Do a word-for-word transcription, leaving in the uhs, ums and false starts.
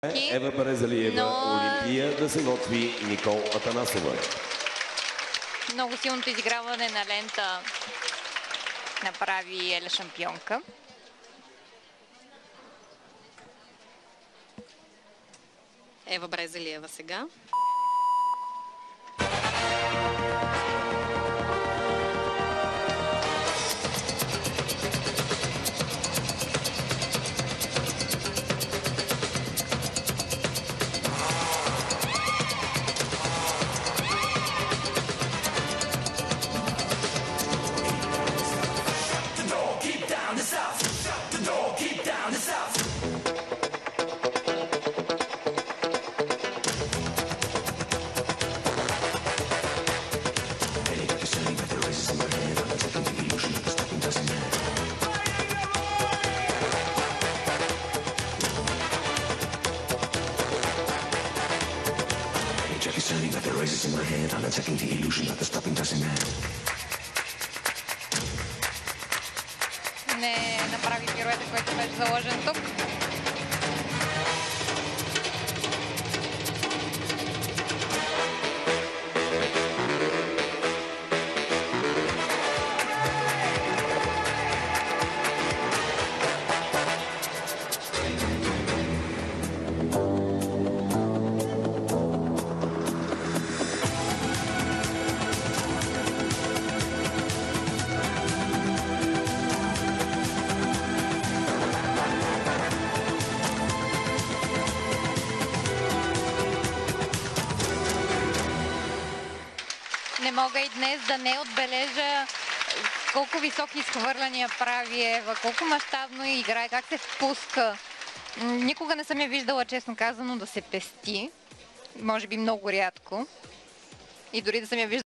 Ева Брезалиева, но... Олимпия, да се готви Никол Атанасова. Много силното изиграване на лента направи Еля шампионка. Ева Брезалиева сега. That the race is in my head, I'm attacking the illusion that the stopping doesn't end. Не направи пируета, който беше заложен тук. Не мога и днес да не отбележа колко високи изхвърляния прави Ева, колко мащабно играе, как се впуска. Никога не съм я виждала, честно казано, да се пести. Може би много рядко. И дори да съм я виждала